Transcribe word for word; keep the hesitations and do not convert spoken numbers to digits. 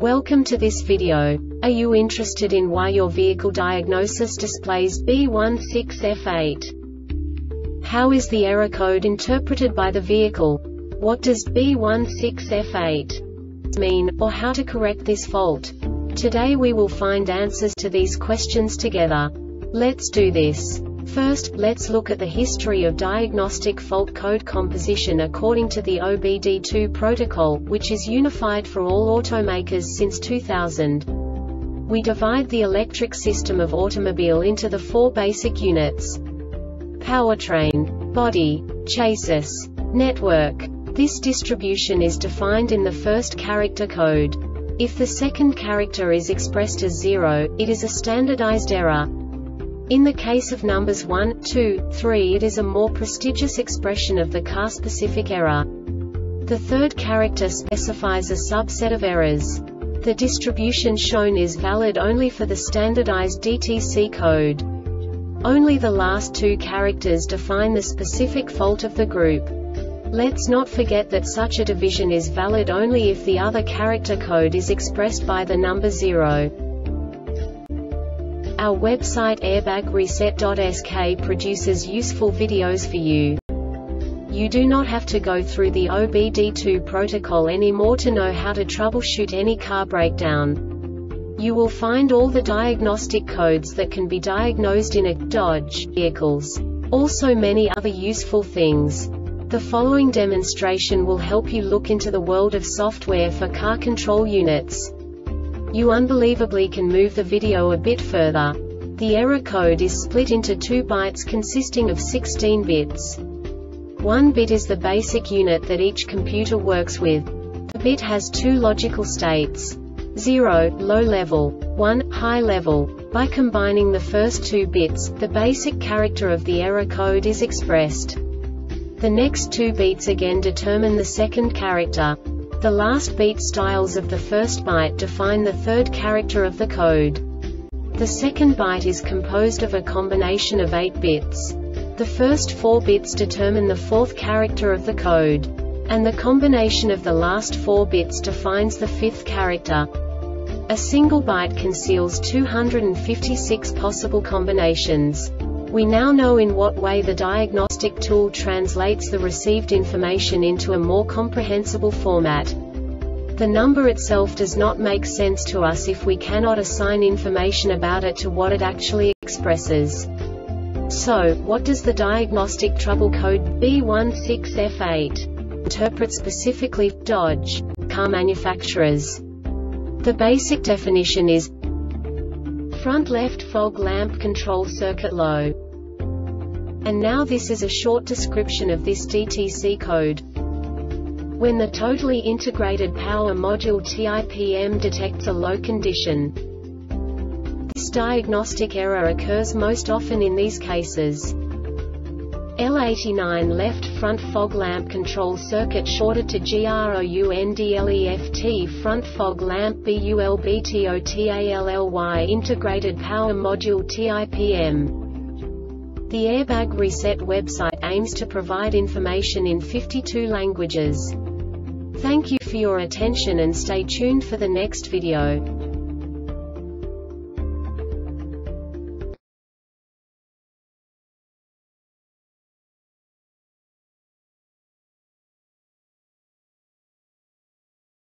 Welcome to this video. Are you interested in why your vehicle diagnosis displays B one six F eight? How is the error code interpreted by the vehicle? What does B one six F eight mean, or how to correct this fault? Today we will find answers to these questions together. Let's do this. First, let's look at the history of diagnostic fault code composition according to the O B D two protocol, which is unified for all automakers since two thousand. We divide the electric system of automobile into the four basic units: powertrain, body, chassis, network. This distribution is defined in the first character code. If the second character is expressed as zero, it is a standardized error. In the case of numbers one, two, three, it is a more prestigious expression of the car-specific error. The third character specifies a subset of errors. The distribution shown is valid only for the standardized D T C code. Only the last two characters define the specific fault of the group. Let's not forget that such a division is valid only if the other character code is expressed by the number zero. Our website airbag reset dot S K produces useful videos for you. You do not have to go through the O B D two protocol anymore to know how to troubleshoot any car breakdown. You will find all the diagnostic codes that can be diagnosed in a Dodge vehicles. Also many other useful things. The following demonstration will help you look into the world of software for car control units. You unbelievably can move the video a bit further. The error code is split into two bytes consisting of sixteen bits. One bit is the basic unit that each computer works with. The bit has two logical states: zero, low level, one, high level. By combining the first two bits, the basic character of the error code is expressed. The next two beats again determine the second character. The last beat styles of the first byte define the third character of the code. The second byte is composed of a combination of eight bits. The first four bits determine the fourth character of the code. And the combination of the last four bits defines the fifth character. A single byte conceals two hundred fifty-six possible combinations. We now know in what way the diagnostic tool translates the received information into a more comprehensible format. The number itself does not make sense to us if we cannot assign information about it to what it actually expresses. So, what does the diagnostic trouble code B one six F eight interpret specifically for Dodge car manufacturers? The basic definition is front left fog lamp control circuit low. And now this is a short description of this D T C code. When the totally integrated power module T I P M detects a low condition. This diagnostic error occurs most often in these cases: L eighty-nine left front fog lamp control circuit shorted to groundleft front fog lamp bulbtotally integrated power module T I P M. The Airbag Reset website aims to provide information in fifty-two languages. Thank you for your attention and stay tuned for the next video.